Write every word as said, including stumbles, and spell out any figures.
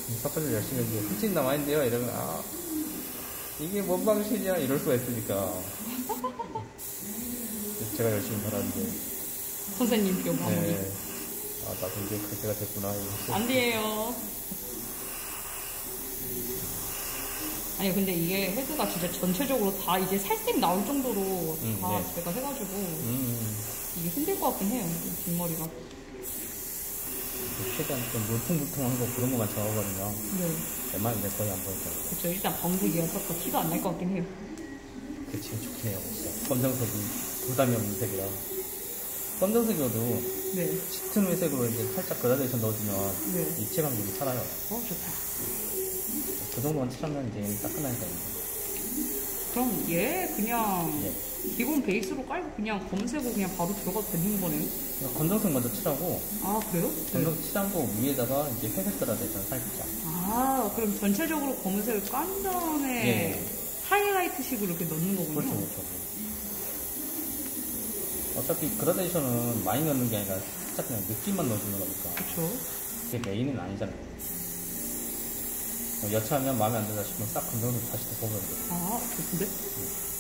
섞어서 열심히 했는데 흠집 남아있는데요 이러면 아 이게 뭔 방식이야 이럴 수가 있으니까 제가 열심히 살았는데 선생님 표 마무리. 네. 아 나도 이제 갈 때가 됐구나. 안 돼요. 아니 근데 이게 헤드가 진짜 전체적으로 다 이제 살색 나올 정도로 음, 다 네. 제가 해가지고 음, 이게 힘들 것 같긴 해요. 뒷머리가. 최대한 좀 물퉁물퉁한 거 그런 것만 잡아버리면 네. 웬만하면 거의 안 보이죠. 그쵸. 일단 방색이어서 더 티가 안 날 것 같긴 해요. 그게 제일 좋긴 해요. 진짜. 검정색이 부담이 없는 색이라. 검정색이어도 네. 짙은 회색으로 이제 살짝 그라데이션 넣어주면 네. 입체감이 좀 살아요. 어 좋다. 그 정도만 칠하면 이제 따끈하니까 이제. 그럼 얘 그냥 예. 기본 베이스로 깔고 그냥 검색으로 그냥 바로 들어가도 되는 거네요? 검정색 먼저 칠하고 아 그래요? 검정 칠하고 위에다가 이제 회색 그라데이션 살짝. 아 그럼 전체적으로 검은색을 깐 다음에 예. 하이라이트식으로 이렇게 넣는 거군요? 그렇죠, 그렇죠. 어차피 그라데이션은 많이 넣는 게 아니라 살짝 그냥 느낌만 넣어주는 거니까. 그쵸. 그게 메인은 아니잖아요. 여차하면 마음에 안 든다 싶으면 싹 검정색 다시 덮어버리면 돼요. 아 좋은데?